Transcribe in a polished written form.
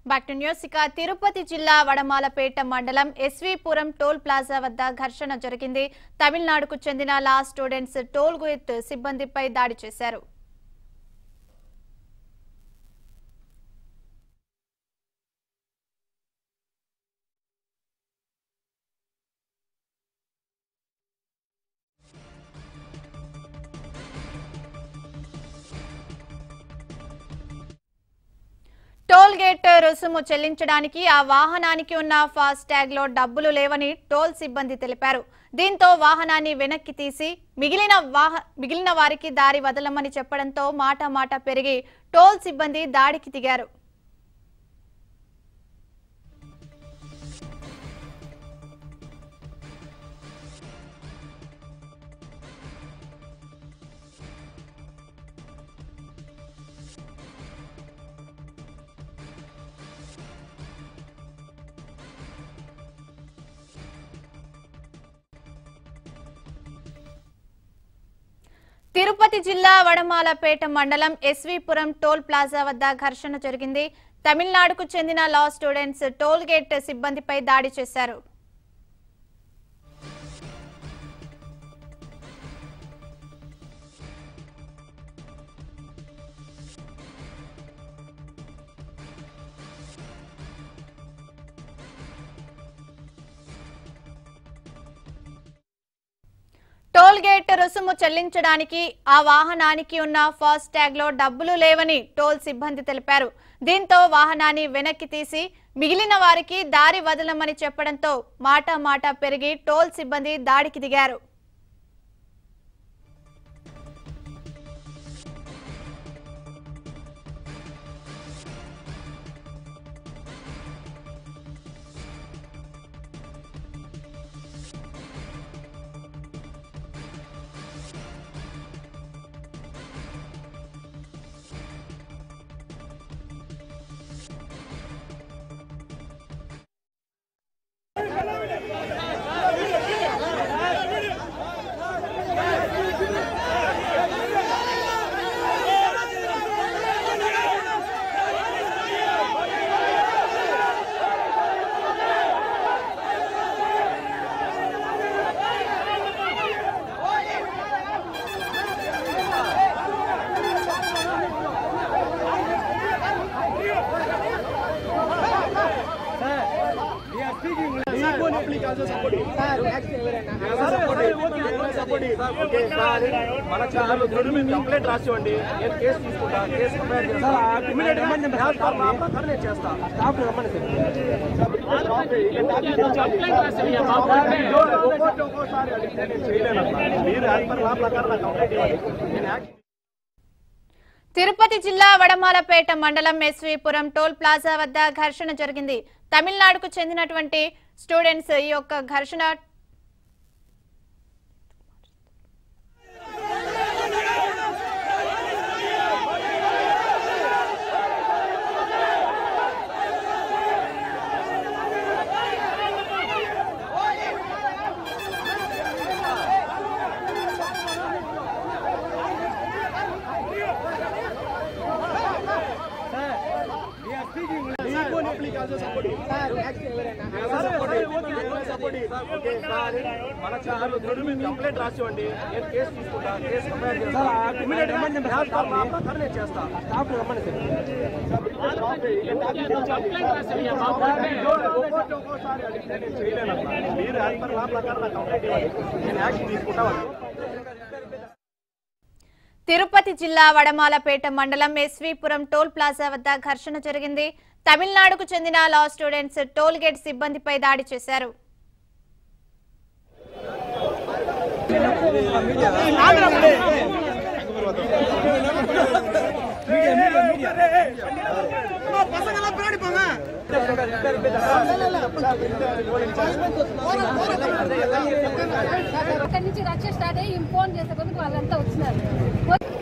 Back to news. ఇక తిరుపతి జిల్లా వడమాలపేట మండలం ఎస్వీపురం టోల్ ప్లాజా వద్ద ఘర్షణ జరిగింది. తమిళనాడుకు చెందిన లా స్టూడెంట్స్ టోల్ గేట్ సిబ్బందిపై దాడి చేశారు. టోల్ గేట్ రుసుము చెల్లించడానికి ఆ వాహనానికి ఉన్న ఫాస్ట్ ట్యాగ్ లో డబ్బులు లేవని టోల్ సిబ్బంది తెలిపారు. దీంతో వాహనాన్ని వెనక్కి తీసి మిగిలిన వారికి దారి వదలమని చెప్పడంతో మాట పెరిగి టోల్ సిబ్బంది దాడికి దిగారు. తిరుపతి జిల్లా వడమాలపేట మండలం ఎస్వీపురం టోల్ ప్లాజా వద్ద ఘర్షణ జరిగింది. తమిళనాడుకు చెందిన లా స్టూడెంట్స్ టోల్ గేట్ సిబ్బందిపై దాడి చేశారు. టోల్ గేట్ రుసుము చెల్లించడానికి ఆ వాహనానికి ఉన్న ఫాస్ట్ ట్యాగ్ లో డబ్బులు లేవని టోల్ సిబ్బంది తెలిపారు. దీంతో వాహనాన్ని వెనక్కి తీసి మిగిలిన వారికి దారి వదలమని చెప్పడంతో మాట పెరిగి టోల్ సిబ్బంది దాడికి దిగారు. కంప్లైంట్ రాసివ్వండి, నేను కేసు తీసుకుంటా, కేసు కంప్లైంట్ తిరుపతి జిల్లా వడమాలపేట మండలం ఎస్వీపురం టోల్ ప్లాజా వద్ద ఘర్షణ జరిగింది. తమిళనాడుకు చెందినటువంటి స్టూడెంట్స్ ఈ యొక్క ఘర్షణ కంప్లైంట్ రాసివ్వండి, నేను కేసు తీసుకుంటా, కేసు కంప్లైంట్ చేస్తా. మీరు లా ప్రకారం కంప్లైంట్ ఇవ్వండి, నేను యాక్షన్ తీసుకుంటా. తిరుపతి జిల్లా వడమాలపేట మండలం ఎస్వీపురం టోల్ ప్లాజా వద్ద ఘర్షణ జరిగింది. తమిళనాడుకు చెందిన లా స్టూడెంట్స్ టోల్ గేట్ సిబ్బందిపై దాడి చేశారు. అక్కడి నుంచి రచ్చ స్టార్ట్ అయ్యి ఫోన్ చేసే కొద్దికి వాళ్ళంతా వచ్చినారు.